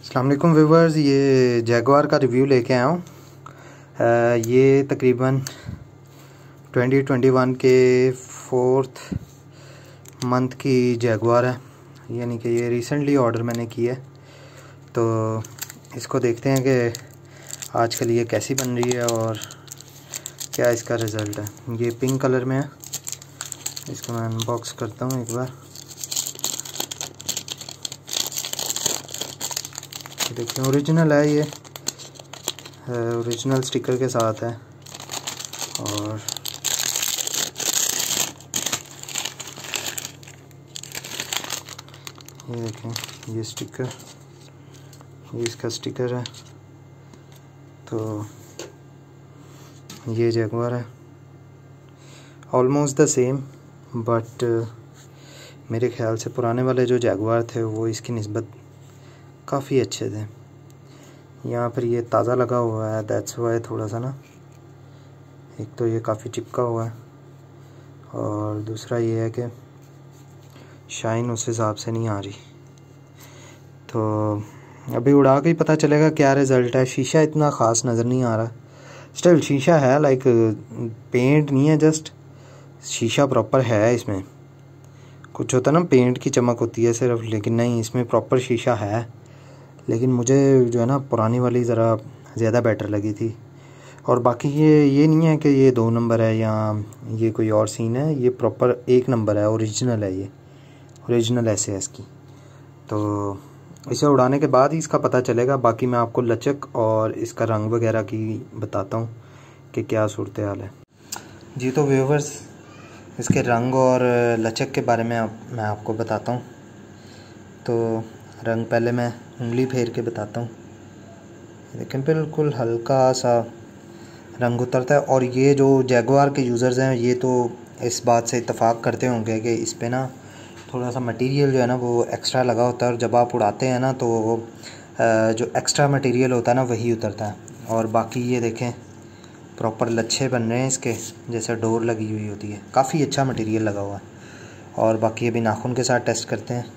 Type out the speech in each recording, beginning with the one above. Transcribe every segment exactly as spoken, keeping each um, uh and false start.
अस्सलाम वालेकुम व्यूवर्स, ये जैगवार का रिव्यू लेके आया हूँ। ये तकरीबन ट्वेंटी ट्वेंटी वन के फोर्थ मंथ की जैगवार है, यानी कि ये रिसेंटली ऑर्डर मैंने किया है। तो इसको देखते हैं कि आजकल ये कैसी बन रही है और क्या इसका रिज़ल्ट है। ये पिंक कलर में है। इसको मैं अनबॉक्स करता हूँ एक बार। देखिए ओरिजिनल है, ये ओरिजिनल स्टिकर के साथ है। और ये देखें, ये स्टिकर, ये इसका स्टिकर है। तो ये जैगवार है, ऑलमोस्ट द सेम, बट मेरे ख्याल से पुराने वाले जो जैगवार थे वो इसकी निस्बत काफ़ी अच्छे थे। यहाँ पर ये ताज़ा लगा हुआ है, दैट्स वाई थोड़ा सा ना, एक तो ये काफ़ी चिपका हुआ है और दूसरा ये है कि शाइन उस हिसाब से नहीं आ रही। तो अभी उड़ा के ही पता चलेगा क्या रिज़ल्ट है। शीशा इतना ख़ास नज़र नहीं आ रहा, स्टिल शीशा है, लाइक पेंट नहीं है, जस्ट शीशा प्रॉपर है। इसमें कुछ होता है ना, पेंट की चमक होती है सिर्फ, लेकिन नहीं, इसमें प्रॉपर शीशा है। लेकिन मुझे जो है ना पुरानी वाली ज़रा ज़्यादा बेटर लगी थी। और बाकी ये ये नहीं है कि ये दो नंबर है या ये कोई और सीन है, ये प्रॉपर एक नंबर है, ओरिजिनल है, ये ओरिजिनल एस एस की। तो इसे उड़ाने के बाद ही इसका पता चलेगा। बाकी मैं आपको लचक और इसका रंग वगैरह की बताता हूँ कि क्या सूरत हाल है। जी तो व्यूवर्स, इसके रंग और लचक के बारे में आप, मैं आपको बताता हूँ। तो रंग पहले मैं उंगली फेर के बताता हूँ। लेकिन बिल्कुल हल्का सा रंग उतरता है। और ये जो जैगवार के यूज़र्स हैं ये तो इस बात से इत्तेफाक करते होंगे कि इस पे ना थोड़ा सा मटेरियल जो है ना वो एक्स्ट्रा लगा होता है, और जब आप उड़ाते हैं ना तो वो जो एक्स्ट्रा मटेरियल होता है ना वही उतरता है। और बाकी ये देखें, प्रॉपर लच्छे बन रहे हैं इसके, जैसे डोर लगी हुई होती है, काफ़ी अच्छा मटेरियल लगा हुआ है। और बाकी अभी नाखून के साथ टेस्ट करते हैं।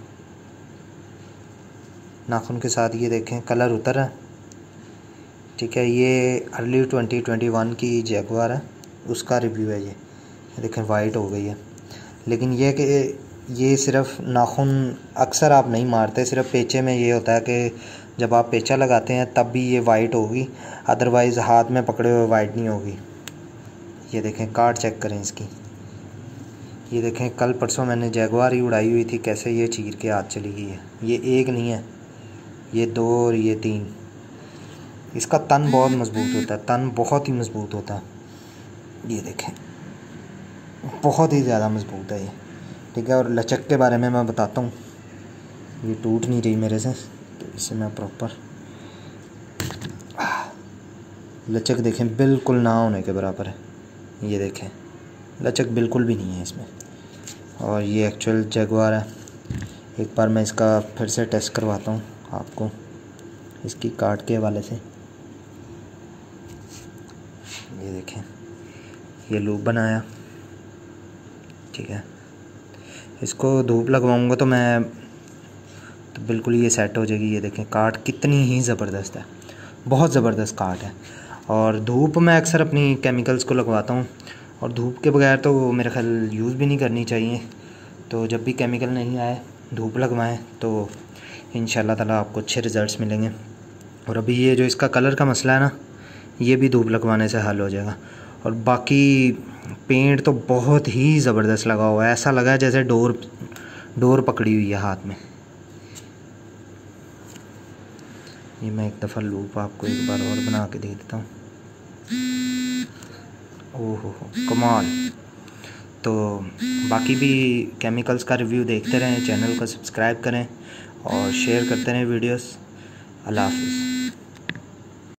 नाखून के साथ ये देखें कलर उतर रहा है, ठीक है। ये अर्ली ट्वेंटी ट्वेंटी वन की जैगवार है, उसका रिव्यू है ये। देखें वाइट हो गई है। लेकिन ये कि ये सिर्फ नाखून अक्सर आप नहीं मारते, सिर्फ पेचे में ये होता है कि जब आप पेचा लगाते हैं तब भी ये वाइट होगी, अदरवाइज़ हाथ में पकड़े हुए वाइट नहीं होगी। ये देखें, कार्ड चेक करें इसकी। ये देखें, कल परसों मैंने जैगवार ही उड़ाई हुई थी, कैसे ये चीर के हाथ चली गई है। ये एक नहीं है, ये दो और ये तीन। इसका तन बहुत मजबूत होता है, तन बहुत ही मजबूत होता है। ये देखें, बहुत ही ज़्यादा मजबूत है ये, ठीक है। और लचक के बारे में मैं बताता हूँ। ये टूट नहीं रही मेरे से, तो इसे मैं प्रॉपर, लचक देखें बिल्कुल ना होने के बराबर है। ये देखें, लचक बिल्कुल भी नहीं है इसमें। और ये एक्चुअल जैगवार है। एक बार मैं इसका फिर से टेस्ट करवाता हूँ आपको इसकी कार्ड के हवाले से। ये देखें, ये लूप बनाया, ठीक है। इसको धूप लगवाऊंगा तो मैं तो बिल्कुल ये सेट हो जाएगी। ये देखें, कार्ड कितनी ही ज़बरदस्त है, बहुत ज़बरदस्त कार्ड है। और धूप मैं अक्सर अपनी केमिकल्स को लगवाता हूँ, और धूप के बगैर तो मेरा ख्याल यूज़ भी नहीं करनी चाहिए। तो जब भी केमिकल नहीं आए धूप लगवाएं तो इंशाल्लाह ताला आपको अच्छे रिज़ल्ट्स मिलेंगे। और अभी ये जो इसका कलर का मसला है ना, ये भी धूप लगवाने से हल हो जाएगा। और बाकी पेंट तो बहुत ही ज़बरदस्त लगा हुआ है, ऐसा लगा है जैसे डोर डोर पकड़ी हुई है हाथ में। ये मैं एक दफ़ा लूप आपको एक बार और बना के दे देता हूँ। ओहो हो, कमाल। तो बाकी भी केमिकल्स का रिव्यू देखते रहें, चैनल को सब्सक्राइब करें और शेयर करते रहें वीडियोस। अल्लाह हाफ़िज़।